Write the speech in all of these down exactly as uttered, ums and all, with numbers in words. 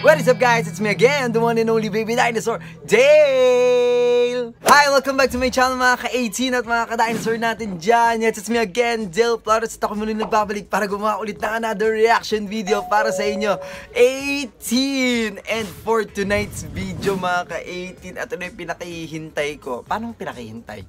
What is up guys? It's me again, the one and only baby dinosaur, Dale! Hi! Welcome back to my channel mga ka-eighteen at mga ka-dinosaur natin dyan. Yes, it's me again, Dale Flores. At ako muna nagbabalik para gumawa ulit ng another reaction video para sa inyo, eighteen! And for tonight's video mga ka-eighteen, ito na yung pinakihintay ko. Paano pinakihintay?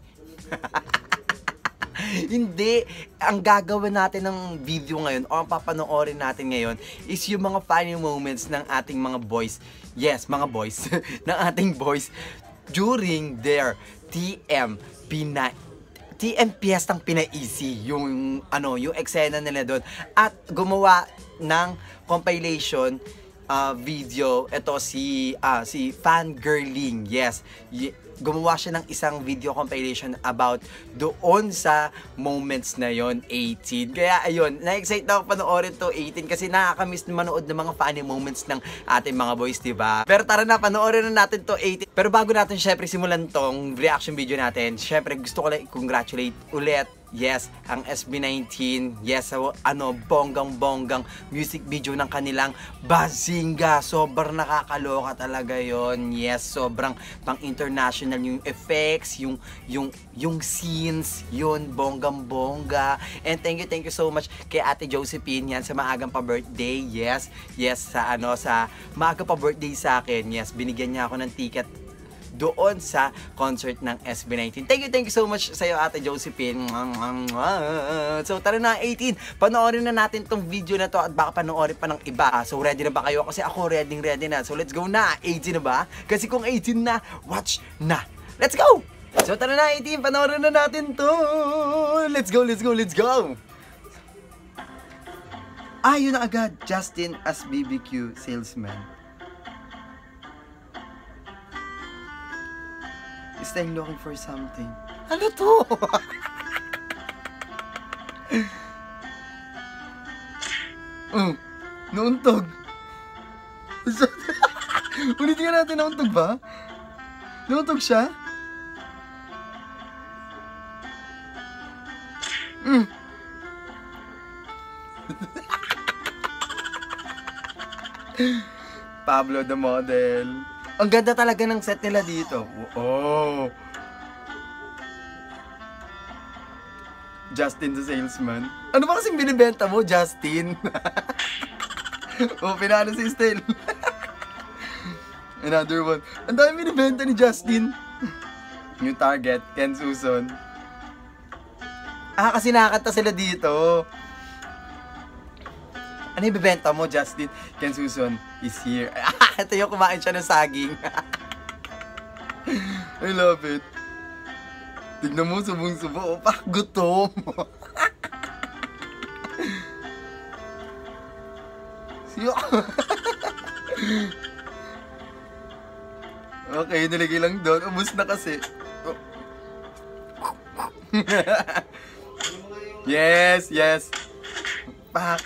Hindi, ang gagawin natin ng video ngayon o ang papanoorin natin ngayon is yung mga funny moments ng ating mga boys. Yes, mga boys. ng ating boys during their T M Pina T M Fiestang Pinaisi, yung ano, yung eksena nila doon at gumawa ng compilation uh, video. Ito si uh, si Fangirling. Yes. Y gumawa siya ng isang video compilation about doon sa moments na yon, eighteen. Kaya ayun, na-excite na ako panoorin to, eighteen, kasi nakakamiss na manood ng mga funny moments ng ating mga boys, diba? Pero tara na, panoorin na natin to, eighteen. Pero bago natin syempre simulan tong reaction video natin, syempre gusto ko lang i-congratulate ulit, yes, ang S B nineteen. Yes, so, ano, bonggang-bonggang music video ng kanilang Bazinga. Sobrang nakakaloka talaga yon. Yes, sobrang pang-international yung effects, yung yung yung scenes, yun, bonggang-bongga. And thank you, thank you so much kay Ate Josephine yan sa maagang pa-birthday. Yes, yes, sa ano, sa maagang pa-birthday sa akin. Yes, binigyan niya ako ng ticket doon sa concert ng S B nineteen. Thank you, thank you so much sa iyo, Ate Josephine. So, tara na, eighteen. Panoorin na natin tong video na to at baka panoorin pa ng iba. So, ready na ba kayo? Kasi ako ready, ready na. So, let's go na. eighteen na ba? Kasi kung eighteen na, watch na. Let's go! So, tara na, eighteen. Panoorin na natin to. Let's go, let's go, let's go! Ah, yun na agad. Justin as B B Q salesman. Still looking for something. Ano to? mm, nauntog. Ulitin nga natin, nauntog ba? Nauntog siya? Mm. Pablo the model. Ang ganda talaga ng set nila dito. Oh. Justin the salesman. Ano ba kasing binibenta mo, Justin? Oh, pinano si Stell. Another one. Ang dami binibenta ni Justin. New target, Ken Suson. Ah, kasi nakakanta sila dito. Ano yung bibenta mo, Justin? Ken Suson is here. Ito yung kumain siya ng saging. I love it. Tignan mo, subong-subo. Opa, gutom. Siyo. Okay, nilagay lang doon. Ubus na kasi. Oh. Yes, yes. Pak.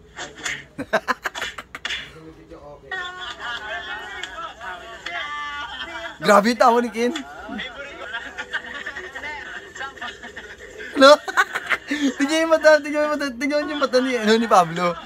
Grabe tawa ni Ken. No? Tingnan yung mata, tingnan yung mata, tingnan yung mata ni, ano, ni Pablo.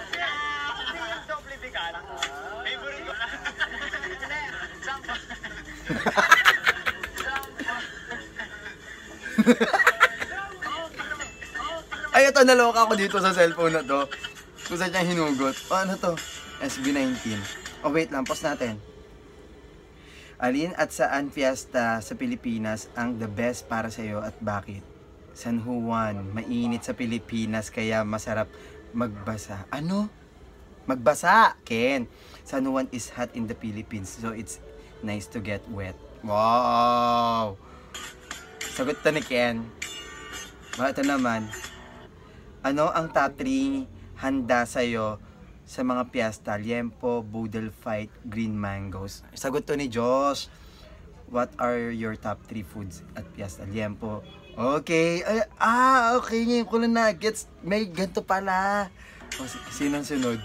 Ay, ito, naloka ako dito sa cellphone na to. Kung saan niyang hinugot. O, ano to? S B nineteen. O, wait lang, pause natin. Alin at saan fiesta sa Pilipinas ang the best para sa iyo at bakit? San Juan, mainit sa Pilipinas kaya masarap magbasa. Ano? Magbasa, Ken. San Juan is hot in the Philippines, so it's nice to get wet. Wow! Sagot to ni Ken. Ito naman. Ano ang top three handa sa'yo sa mga piyesta? Liempo, Boodle Fight, Green Mangoes. Sagot to ni Josh. What are your top three foods at piyesta? Liempo. Okay. Ay, ah, okay. Ngayon ko lang na gets. May ganito pala. O, sinong sunod?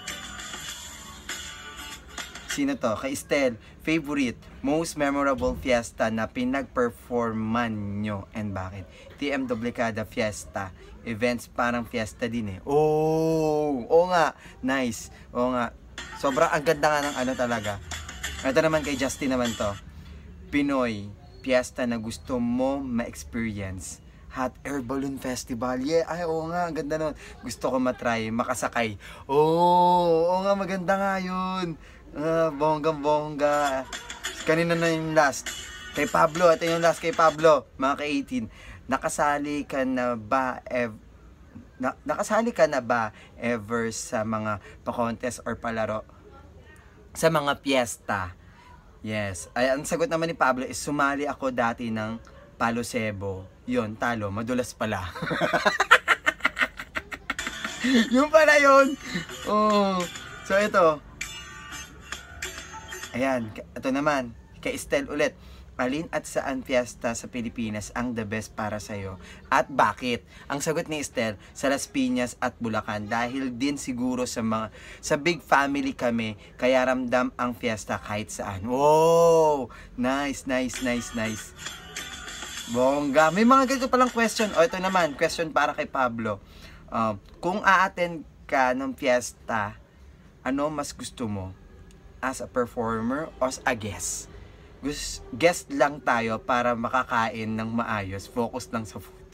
Sino to? Kay Estel. Favorite, most memorable fiesta na pinag-performan nyo and bakit? T M Duplicada Fiesta. Events parang fiesta din eh. Oh, oo nga. Nice. Oo nga. Sobrang ang ganda nga ng ano talaga. Ito naman kay Justin naman to. Pinoy Fiesta na gusto mo ma-experience. Hot Air Balloon Festival. Yeah, ay oo nga, ang ganda nun. Gusto ko matry, makasakay. Oo, oo nga, maganda nga yun. Uh, bongga-bongga. Kanina na yung last. Kay Pablo, ito yung last kay Pablo. Mga ka-eighteen. Nakasali ka na ba ev na, nakasali ka na ba ever sa mga pa-contest or palaro? Sa mga fiesta? Yes. Ay, ang sagot naman ni Pablo is sumali ako dati ng Palo Sebo. Yun, talo. Madulas pala. Yun pala yun. Oh. So, ito. Ayan. Ito naman. Kay Estel ulit. Alin at saan fiesta sa Pilipinas ang the best para sa'yo? At bakit? Ang sagot ni Estel, sa Las Piñas at Bulacan. Dahil din siguro sa mga sa big family kami, kaya ramdam ang fiesta kahit saan. Wow! Nice, nice, nice, nice. Bongga. May mga ganito palang question. O ito naman, question para kay Pablo. Um, kung a-attend ka ng fiesta, ano mas gusto mo? As a performer o as a guest? Guest lang tayo para makakain ng maayos. Focus lang sa food.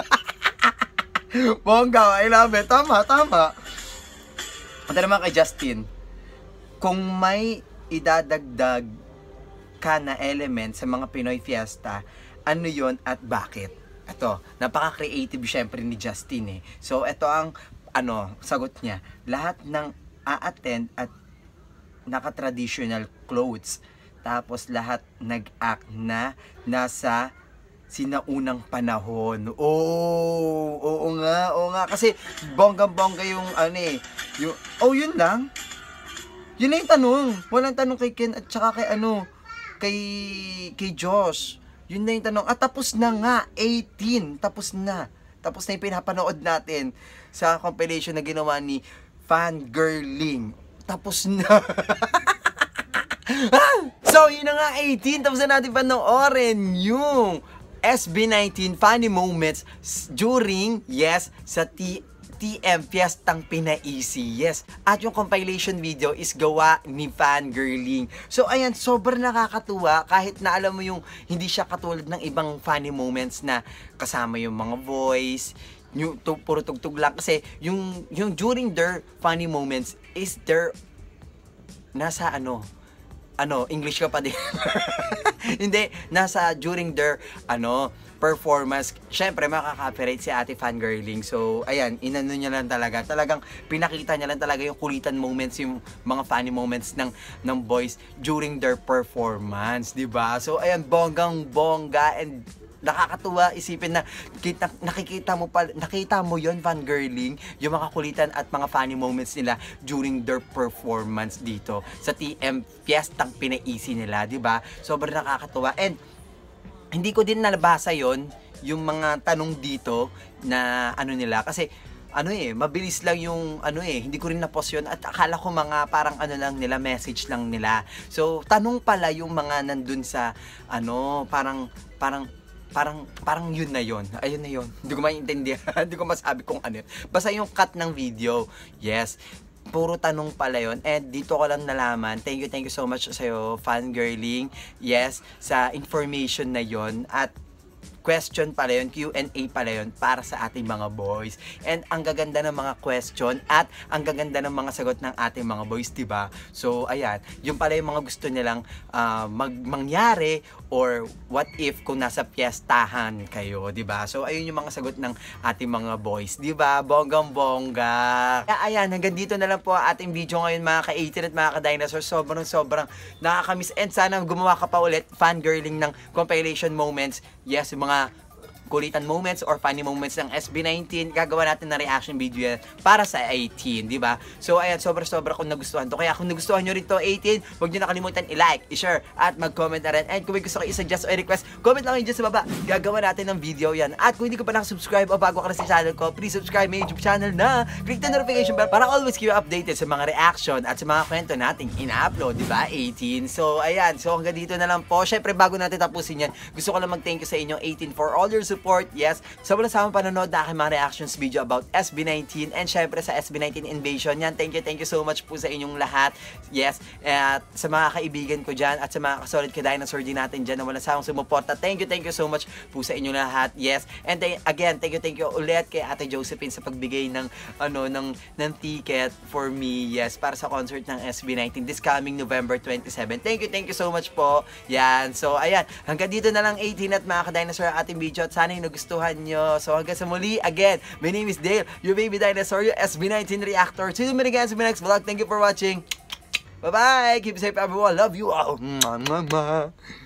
Bongga, I love it. Tama, tama. Ito naman kay Justin. Kung may idadagdag ka na element sa mga Pinoy Fiesta, ano yon at bakit? Ito, napaka-creative syempre ni Justin eh. So, ito ang ano, sagot niya. Lahat ng a-attend at naka-traditional clothes. Tapos lahat nag-act na nasa sinaunang panahon. Oo, oo nga, oo nga. Kasi bonggang-bongga yung ano eh. Yung, oh, yun lang. Yun na yung tanong. Walang tanong kay Ken at saka kay ano, kay, kay Josh. Yun na yung tanong. At tapos na nga, eighteen. Tapos na. Tapos na yung pinapanood natin sa compilation na ginawa ni Fangirling. Tapos na. So, yun na nga, eighteen. Tapos na natin panoorin yung S B nineteen Funny Moments during, yes, sa T M Fiestang Pinaisi. Yes. At yung compilation video is gawa ni Fangirling. So, ayan, sobrang nakakatuwa kahit na alam mo yung hindi siya katulad ng ibang funny moments na kasama yung mga voice, yung to, puro tugtog lang. Kasi yung, yung during their funny moments is their nasa ano, ano, English ka pa din. Hindi, nasa during their, ano, performance. Syempre, makaka-copyright si ate Fangirling. So, ayan, inano niya lang talaga. Talagang pinakita niya lang talaga yung kulitan moments, yung mga funny moments ng, ng boys during their performance, diba? So, ayan, bonggang-bongga and nakakatuwa isipin na kita, nakikita mo pa, nakita mo yon Fangirling, yung mga kulitan at mga funny moments nila during their performance dito sa T M Fiestang Pinaisi nila, di ba? Sobrang nakakatuwa. And hindi ko din nabasa yon yung mga tanong dito na ano nila kasi ano eh, mabilis lang yung ano eh, hindi ko rin na-post yun at akala ko mga parang ano lang nila, message lang nila. So, tanong pala yung mga nandun sa ano, parang parang Parang, parang yun na yun. Ayun na yun. Hindi ko maintindihan. Hindi ko masabi kung ano yun. Basta yung cut ng video. Yes. Puro tanong pala yun. And dito ko lang nalaman. Thank you, thank you so much sa'yo, Fangirling. Yes. Sa information na yun. At question pala yun, Q and A pala yun para sa ating mga boys. And ang gaganda ng mga question at ang gaganda ng mga sagot ng ating mga boys, diba? So, ayan. Yung pala yung mga gusto nilang uh, mag mangyari or what if kung nasa fiestahan kayo, diba? So, ayun yung mga sagot ng ating mga boys, diba? Bonggang-bongga. Kaya, ayan, hanggang dito na lang po ang ating video ngayon, mga ka-eighteen at mga ka-dinosaur. Sobrang-sobrang nakakamiss. And sana gumawa ka pa ulit, Fangirling, ng compilation moments. Yes, yung mga kulitan moments or funny moments ng S B nineteen, gagawa natin na reaction video yan para sa eighteen, di ba? So, ayan, sobra-sobra kung nagustuhan to. Kaya kung nagustuhan nyo rin to, eighteen, huwag nyo nakalimutan i-like, i-share, at mag-comment na rin. And kung may gusto kayo i-suggest o i-request, comment lang kayo dyan sa baba. Gagawa natin ng video yan. At kung hindi ko pa nakasubscribe o bago ka na sa channel ko, please subscribe my YouTube channel na click the notification bell para always keep you updated sa mga reaction at sa mga kwento nating ina-upload, di ba? eighteen. So, ayan. So, hanggang dito na lang po. Syempre, bago natin tapusin yan, gusto ko lang mag-thank you sa inyo, eighteen, for all your support. support, yes, sa walang samang panonood na aking mga reactions video about S B nineteen and syempre sa S B nineteen Invasion. Yan, thank you, thank you so much po sa inyong lahat. Yes, at sa mga kaibigan ko dyan at sa mga kasolid ka-dinosaur din natin dyan na walang samang sumuporta. Thank you, thank you so much po sa inyong lahat. Yes, and th again, thank you, thank you ulit kay Ate Josephine sa pagbigay ng, ano, ng, ng ticket for me, yes, para sa concert ng S B nineteen this coming November twenty-seven. Thank you, thank you so much po. Yan, so ayan, hanggang dito na lang eighteen at mga ka-dinosaur ang ating video at sana yung nagustuhan nyo. So hanggang sa muli, again, my name is Dale, your baby dinosaur, your S B nineteen reactor. See you again sa my next vlog. Thank you for watching. Bye-bye. Keep safe everyone. Love you all. Mwah, mwah, mwah.